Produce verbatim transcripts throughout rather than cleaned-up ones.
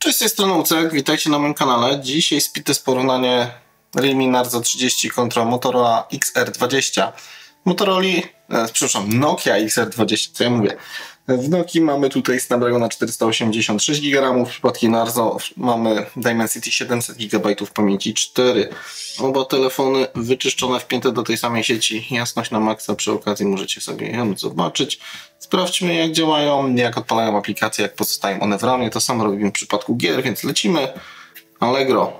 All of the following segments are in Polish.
Cześć, z tej strony Ucek, witajcie na moim kanale. Dzisiaj speedtest porównanie Realme Narzo trzydzieści kontra Motorola X R dwadzieścia. Motorola, e, przepraszam, Nokia X R dwadzieścia, co ja mówię. W Nokii mamy tutaj Snapdragona czterysta osiemdziesiąt sześć giga, w przypadku Narzo mamy Dimensity siedemset gigabajtów pamięci cztery. Oba telefony wyczyszczone, wpięte do tej samej sieci, jasność na maksa, przy okazji możecie sobie ją zobaczyć. Sprawdźmy, jak działają, jak odpalają aplikacje, jak pozostają one w ramie. To samo robimy w przypadku gier, więc lecimy. Allegro,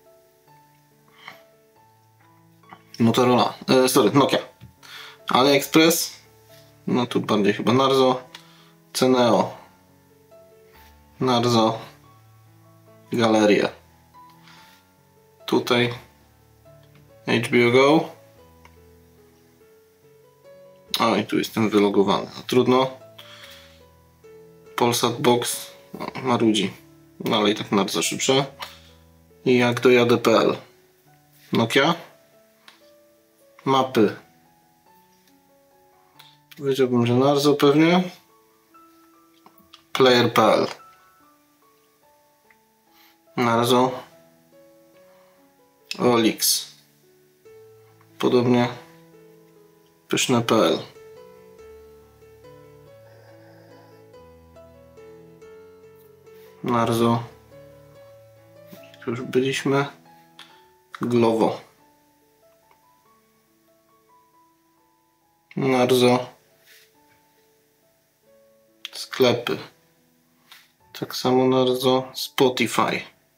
Motorola, e, sorry, Nokia, AliExpress, no tu bardziej chyba Narzo, Ceneo, Narzo, Galeria, tutaj H B O Go. O, i tu jestem wylogowany. No, trudno. Polsat Box no, marudzi. No, ale i tak Narzo szybsze. I jak dojadę kropka p l. Nokia. Mapy. Powiedziałbym, że Narzo pewnie. Player kropka p l. Narzo. Olix. Podobnie. Pyszne kropka p l. Narzo. Już byliśmy. Glovo. Narzo. Sklepy. Tak samo Narzo. Spotify.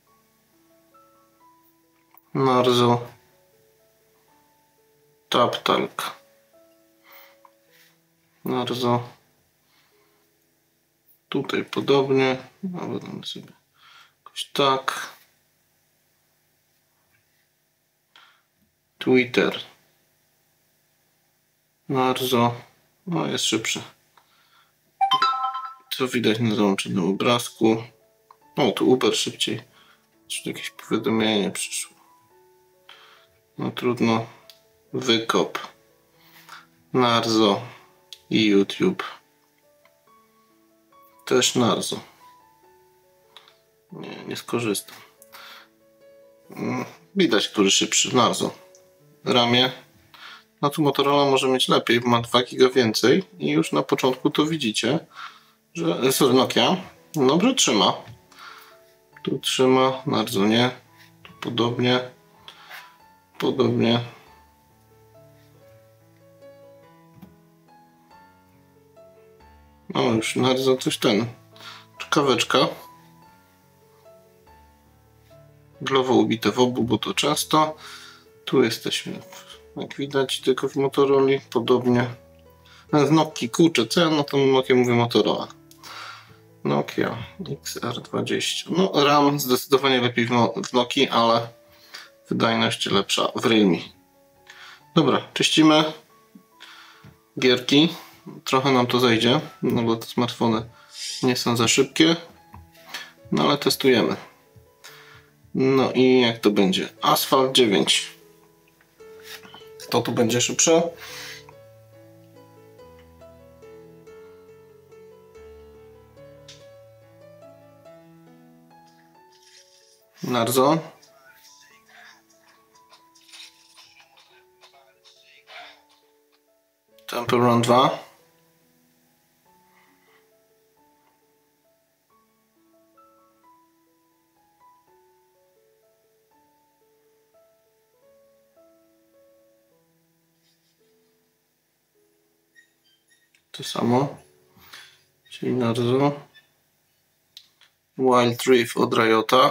Narzo. TapTalk. Narzo. Tutaj podobnie. No, wydamy sobie jakoś tak. Twitter. Narzo. No, jest szybszy. Co widać na załączonym obrazku. O, tu Uber szybciej. Czy jakieś powiadomienie przyszło. No trudno. Wykop. Narzo. I YouTube. Też Narzo. Nie, nie skorzystam. Widać, który szybszy. Narzo. Ramię. No tu Motorola może mieć lepiej, bo ma dwa giga więcej. I już na początku to widzicie, że sorry, Nokia dobrze trzyma. Tu trzyma, Narzo nie. Tu podobnie. Podobnie. No już Narzo coś ten. Czkaweczka. Glovo ubite w obu, bo to często. Tu jesteśmy, jak widać, tylko w Motorola. Podobnie. W Nokii, kurczę, co ja na tą Nokię mówię Motorola? Nokia X R dwadzieścia. No RAM zdecydowanie lepiej w, no w Nokii, ale wydajność lepsza w Realme. Dobra, czyścimy gierki. Trochę nam to zejdzie, no bo te smartfony nie są za szybkie. No ale testujemy. No i jak to będzie? Asphalt dziewięć. Kto tu będzie szybszy? Narzo. Temple Run dwa. To samo. Czyli Narzo. Wild Rift od Riota.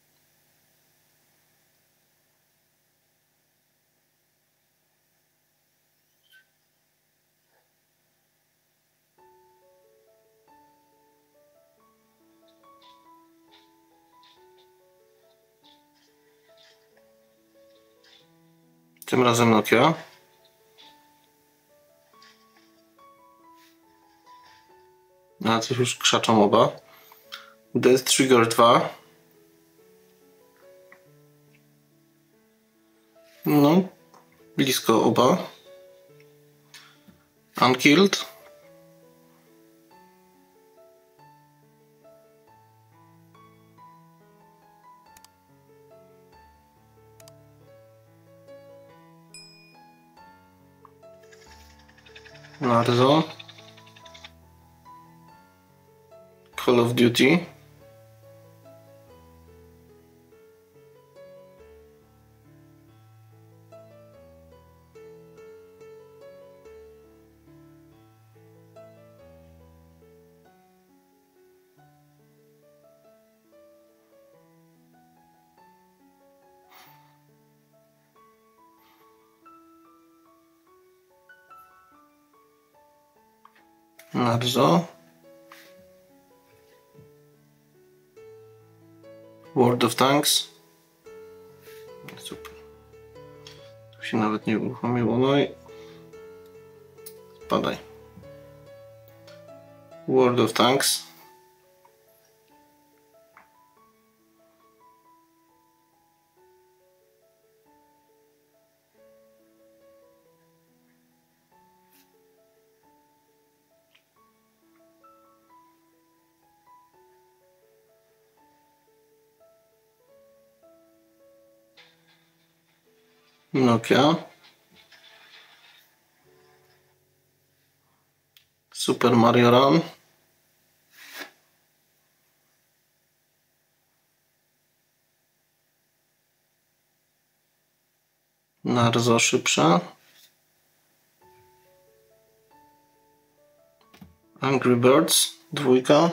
Tym razem Nokia. A coś już krzaczą oba. Death Trigger dwa. No, blisko oba. Unkilled. Narzo. Call of Duty. Narzo. World of Tanks. Super. Tu się nawet nie uruchomiło. No i spadaj. World of Tanks. Nokia. Super Mario Run. Narzo szybsza. Angry Birds. Dwójka.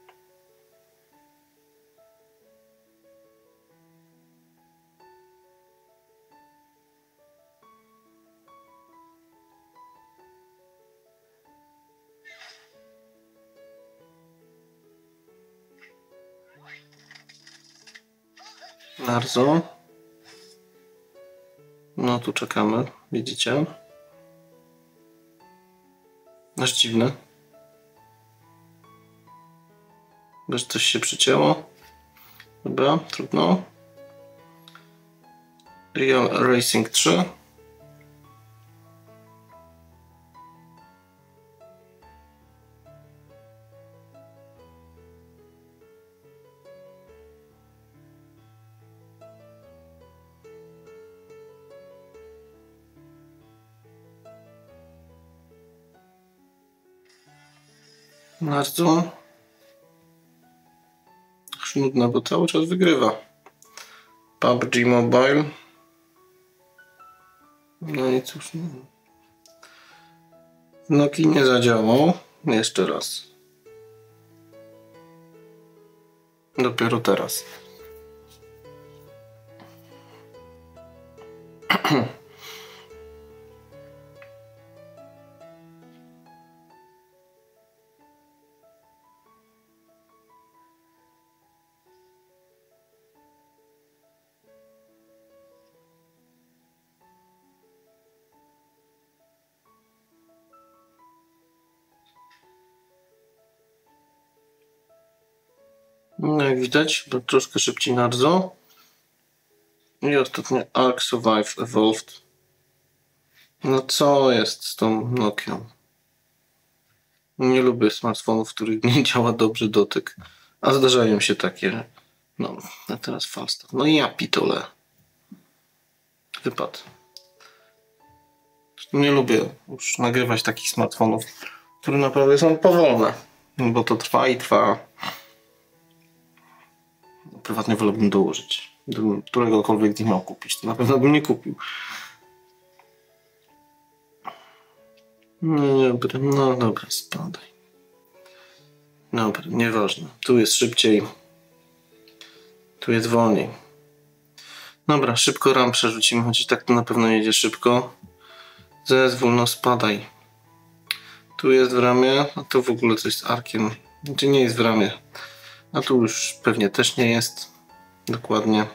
Narzo. No tu czekamy, widzicie? Aż dziwne. Wiesz, coś się przycięło. Dobra, trudno. Real Racing trzy. Bardzo. Już nudno, bo cały czas wygrywa. P U B G Mobile. No i cóż. Noki nie zadziałał. Jeszcze raz. Dopiero teraz. No jak widać, bo troszkę szybciej Narzo. I ostatnio Ark Survive Evolved. No co jest z tą Nokią? Nie lubię smartfonów, w których nie działa dobrze dotyk. A zdarzają się takie. No, a teraz Falstaff. No i ja pitole. Wypadł. Nie lubię już nagrywać takich smartfonów, które naprawdę są powolne. Bo to trwa i trwa. Prywatnie wolałbym dołożyć. Gdybym któregokolwiek nie miał kupić, to na pewno bym nie kupił. No dobra, no dobra, spadaj. Dobra, nieważne. Tu jest szybciej. Tu jest wolniej. Dobra, szybko RAM przerzucimy, choć tak to na pewno jedzie szybko. Zezwól, no spadaj. Tu jest w ramie, a tu w ogóle coś z Arkiem. Znaczy nie jest w ramie. A tu już pewnie też nie jest. Dokładnie.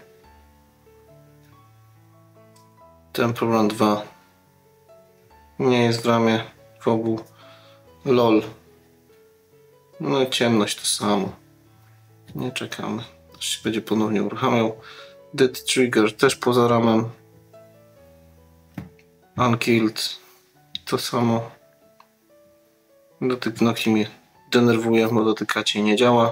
Temple Run dwa. Nie jest w ramie. W obu. LOL. No i ciemność to samo. Nie czekamy. Aż się będzie ponownie uruchamiał. Dead Trigger też poza ramem. Unkilled. To samo. Dotyk Noki mnie denerwuje, bo dotykacie nie działa.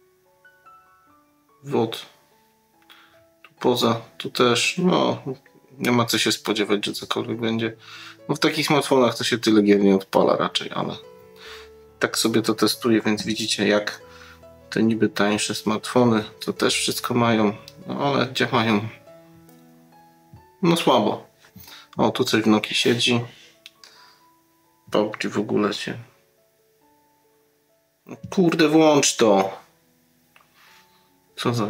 Wod. Tu poza. Tu też. No. nie ma co się spodziewać, że cokolwiek będzie. No w takich smartfonach to się tyle gier nie odpala raczej, ale tak sobie to testuję, więc widzicie, jak te niby tańsze smartfony to też wszystko mają, no ale gdzie mają? No słabo. O, tu coś w Nokii siedzi. P U B G w ogóle się... Kurde, włącz to! Co za...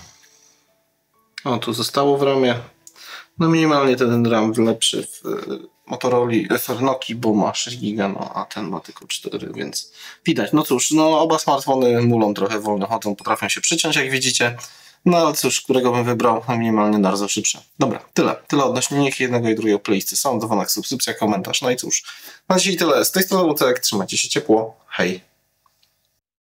O, tu zostało w ramie. No minimalnie ten RAM lepszy w Motorola, w Nokii, bo ma sześć giga, no a ten ma tylko cztery, więc widać. No cóż, no oba smartfony mulą trochę wolno chodzą, potrafią się przyciąć, jak widzicie. No ale cóż, którego bym wybrał? No, minimalnie bardzo szybsze. Dobra, tyle. Tyle odnośnie niech jednego i drugiego playlisty. Są dowolna subskrypcja, komentarz. No i cóż, na dzisiaj tyle. Z tej strony Łucek, trzymajcie się ciepło. Hej!